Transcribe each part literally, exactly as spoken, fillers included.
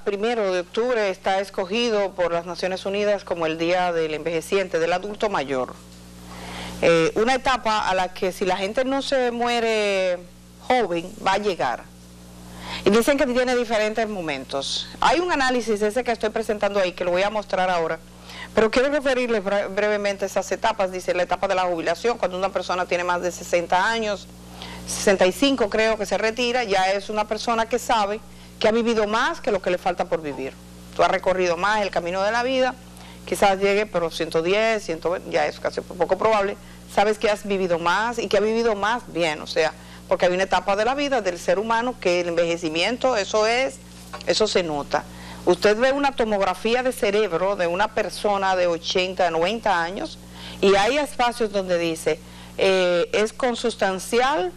primero de octubre está escogido por las Naciones Unidas como el Día del Envejeciente, del Adulto Mayor. Eh, una etapa a la que si la gente no se muere joven, va a llegar. Y dicen que tiene diferentes momentos. Hay un análisis, ese que estoy presentando ahí, que lo voy a mostrar ahora, pero quiero referirles brevemente a esas etapas. Dice la etapa de la jubilación, cuando una persona tiene más de sesenta años, sesenta y cinco creo que se retira, ya es una persona que sabe que ha vivido más que lo que le falta por vivir. Tú has recorrido más el camino de la vida, quizás llegue, pero ciento diez, ciento veinte, ya es casi poco probable, sabes que has vivido más y que ha vivido más bien, o sea, porque hay una etapa de la vida del ser humano que el envejecimiento, eso es, eso se nota. Usted ve una tomografía de cerebro de una persona de ochenta, noventa años y hay espacios donde dice, eh, es consustancial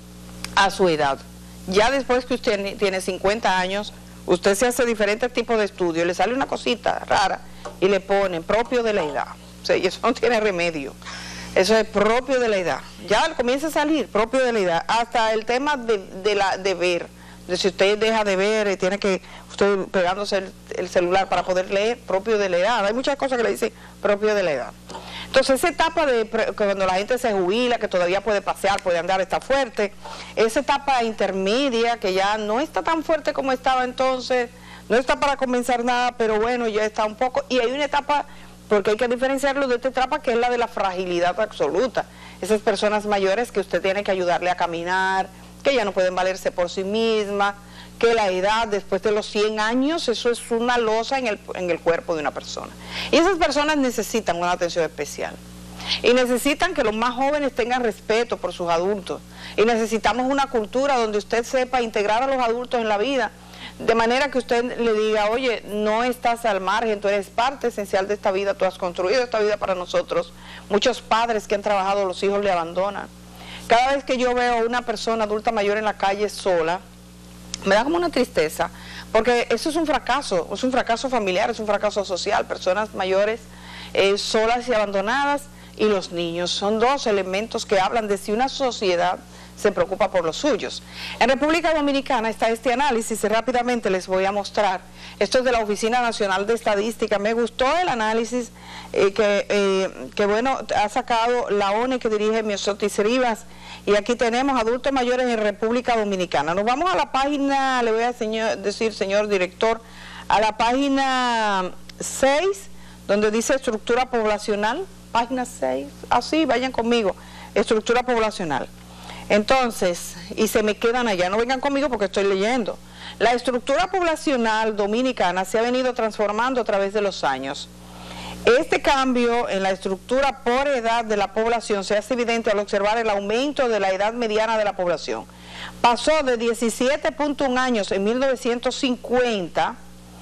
a su edad. Ya después que usted tiene cincuenta años, usted se hace diferentes tipos de estudios, le sale una cosita rara y le ponen propio de la edad. O sea, y eso no tiene remedio. Eso es propio de la edad. Ya comienza a salir propio de la edad. Hasta el tema de, de, la, de ver. De si usted deja de ver y tiene que, usted pegándose el, el celular para poder leer, propio de la edad. Hay muchas cosas que le dicen propio de la edad. Entonces esa etapa de cuando la gente se jubila, que todavía puede pasear, puede andar, está fuerte, esa etapa intermedia que ya no está tan fuerte como estaba entonces, no está para comenzar nada, pero bueno, ya está un poco, y hay una etapa, porque hay que diferenciarlo de esta etapa que es la de la fragilidad absoluta, esas personas mayores que usted tiene que ayudarle a caminar, que ya no pueden valerse por sí mismas, que la edad después de los cien años, eso es una losa en el, en el cuerpo de una persona. Y esas personas necesitan una atención especial. Y necesitan que los más jóvenes tengan respeto por sus adultos. Y necesitamos una cultura donde usted sepa integrar a los adultos en la vida, de manera que usted le diga, oye, no estás al margen, tú eres parte esencial de esta vida, tú has construido esta vida para nosotros. Muchos padres que han trabajado, los hijos le abandonan. Cada vez que yo veo a una persona adulta mayor en la calle sola, me da como una tristeza, porque eso es un fracaso, es un fracaso familiar, es un fracaso social, personas mayores eh, solas y abandonadas, y los niños son dos elementos que hablan de si una sociedad se preocupa por los suyos. En República Dominicana está este análisis y rápidamente les voy a mostrar. Esto es de la Oficina Nacional de Estadística. Me gustó el análisis eh, que, eh, que bueno, ha sacado la O N E que dirige Miosotis Rivas. Y aquí tenemos adultos mayores en República Dominicana. Nos vamos a la página, le voy a señor, decir, señor director, a la página seis, donde dice estructura poblacional. Página seis, así, ah, vayan conmigo, estructura poblacional. Entonces, y se me quedan allá, no vengan conmigo porque estoy leyendo. La estructura poblacional dominicana se ha venido transformando a través de los años. Este cambio en la estructura por edad de la población se hace evidente al observar el aumento de la edad mediana de la población. Pasó de diecisiete punto uno años en mil novecientos cincuenta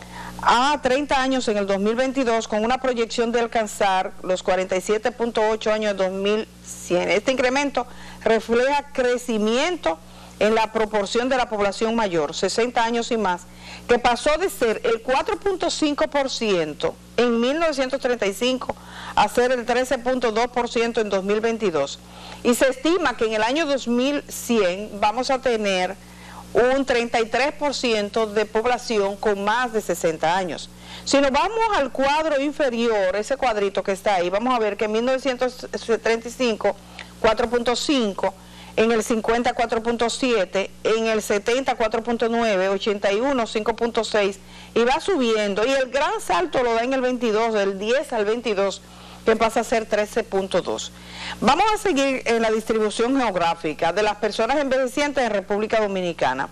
a treinta años en el dos mil veintidós, con una proyección de alcanzar los cuarenta y siete punto ocho años en dos mil cien. Este incremento refleja crecimiento en la proporción de la población mayor, sesenta años y más, que pasó de ser el cuatro punto cinco por ciento en mil novecientos treinta y cinco a ser el trece punto dos por ciento en dos mil veintidós. Y se estima que en el año dos mil cien vamos a tener un treinta y tres por ciento de población con más de sesenta años. Si nos vamos al cuadro inferior, ese cuadrito que está ahí, vamos a ver que en mil novecientos treinta y cinco, cuatro punto cinco, en el cincuenta, cuatro punto siete, en el setenta, cuatro punto nueve, ochenta y uno, cinco punto seis, y va subiendo, y el gran salto lo da en el veintidós, del diez al veintidós, que pasa a ser trece punto dos. Vamos a seguir en la distribución geográfica de las personas envejecientes en República Dominicana.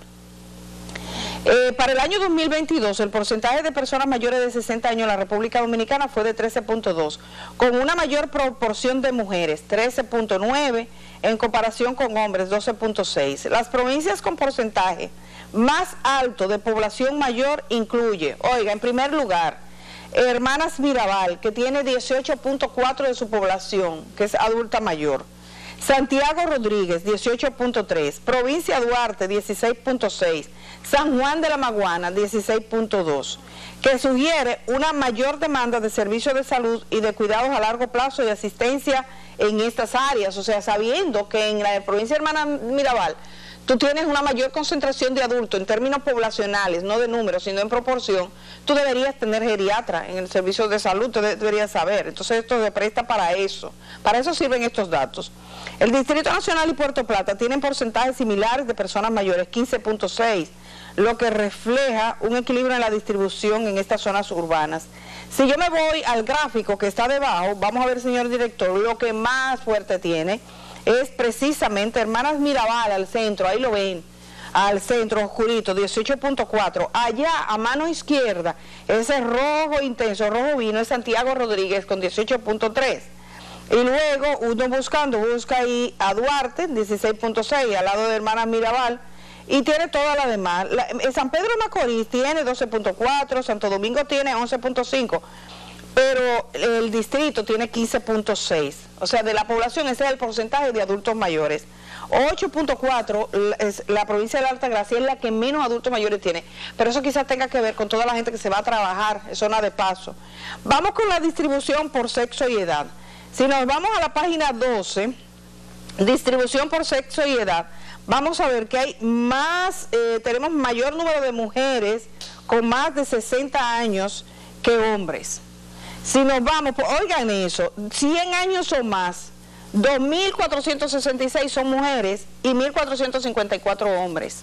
Eh, para el año dos mil veintidós, el porcentaje de personas mayores de sesenta años en la República Dominicana fue de trece punto dos, con una mayor proporción de mujeres, trece punto nueve, en comparación con hombres, doce punto seis. Las provincias con porcentaje más alto de población mayor incluye, oiga, en primer lugar, Hermanas Mirabal, que tiene dieciocho punto cuatro de su población, que es adulta mayor. Santiago Rodríguez, dieciocho punto tres. Provincia Duarte, dieciséis punto seis. San Juan de la Maguana, dieciséis punto dos. Que sugiere una mayor demanda de servicios de salud y de cuidados a largo plazo y asistencia en estas áreas. O sea, sabiendo que en la provincia de Hermanas Mirabal tú tienes una mayor concentración de adultos en términos poblacionales, no de números, sino en proporción, tú deberías tener geriatra en el servicio de salud, tú deberías saber. Entonces esto se presta para eso, para eso sirven estos datos. El Distrito Nacional y Puerto Plata tienen porcentajes similares de personas mayores, quince punto seis, lo que refleja un equilibrio en la distribución en estas zonas urbanas. Si yo me voy al gráfico que está debajo, vamos a ver, señor director, lo que más fuerte tiene es precisamente Hermanas Mirabal al centro, ahí lo ven, al centro oscurito, dieciocho punto cuatro. Allá a mano izquierda, ese rojo intenso, rojo vino, es Santiago Rodríguez con dieciocho punto tres. Y luego uno buscando, busca ahí a Duarte, dieciséis punto seis, al lado de Hermanas Mirabal, y tiene toda la demás. La, San Pedro de Macorís tiene doce punto cuatro, Santo Domingo tiene once punto cinco, pero el distrito tiene quince punto seis. O sea, de la población ese es el porcentaje de adultos mayores. ocho punto cuatro, es la provincia de la Altagracia es la que menos adultos mayores tiene, pero eso quizás tenga que ver con toda la gente que se va a trabajar en zona de paso. Vamos con la distribución por sexo y edad. Si nos vamos a la página doce, distribución por sexo y edad, vamos a ver que hay más, eh, tenemos mayor número de mujeres con más de sesenta años que hombres. Si nos vamos, pues, oigan eso, cien años o más, dos mil cuatrocientos sesenta y seis son mujeres y mil cuatrocientos cincuenta y cuatro hombres,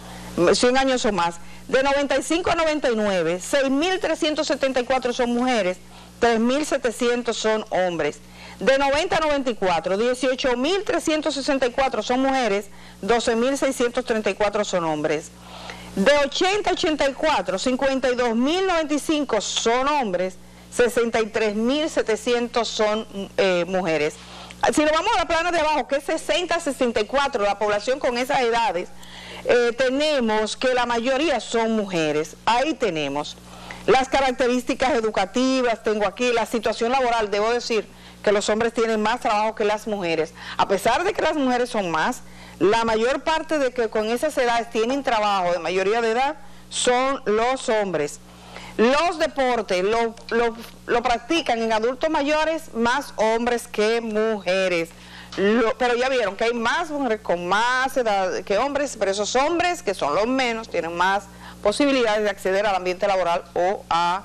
cien años o más. De noventa y cinco a noventa y nueve, seis mil trescientos setenta y cuatro son mujeres, tres mil setecientos son hombres. De noventa a noventa y cuatro, dieciocho mil trescientos sesenta y cuatro son mujeres, doce mil seiscientos treinta y cuatro son hombres. De ochenta a ochenta y cuatro, cincuenta y dos mil noventa y cinco son hombres, sesenta y tres mil setecientos son eh, mujeres. Si nos vamos a la plana de abajo, que es sesenta a sesenta y cuatro, la población con esas edades, eh, tenemos que la mayoría son mujeres. Ahí tenemos las características educativas, tengo aquí la situación laboral, debo decir que los hombres tienen más trabajo que las mujeres. A pesar de que las mujeres son más, la mayor parte de que con esas edades tienen trabajo de mayoría de edad son los hombres. Los deportes lo, lo, lo practican en adultos mayores más hombres que mujeres. Lo, pero ya vieron que hay más mujeres con más edad que hombres, pero esos hombres, que son los menos, tienen más posibilidades de acceder al ambiente laboral o, a,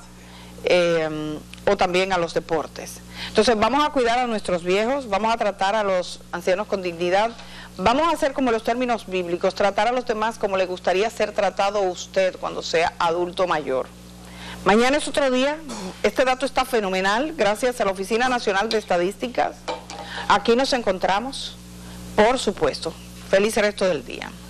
eh, o también a los deportes. Entonces vamos a cuidar a nuestros viejos, vamos a tratar a los ancianos con dignidad, vamos a hacer como los términos bíblicos, tratar a los demás como le gustaría ser tratado usted cuando sea adulto mayor. Mañana es otro día, este dato está fenomenal, gracias a la Oficina Nacional de Estadísticas. Aquí nos encontramos, por supuesto. Feliz resto del día.